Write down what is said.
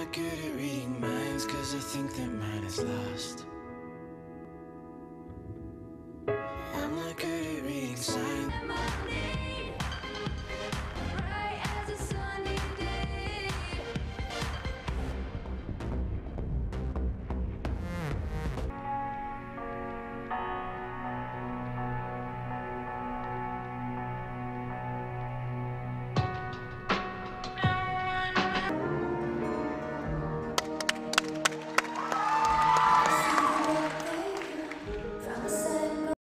good at reading minds, cause I think that mine is lost.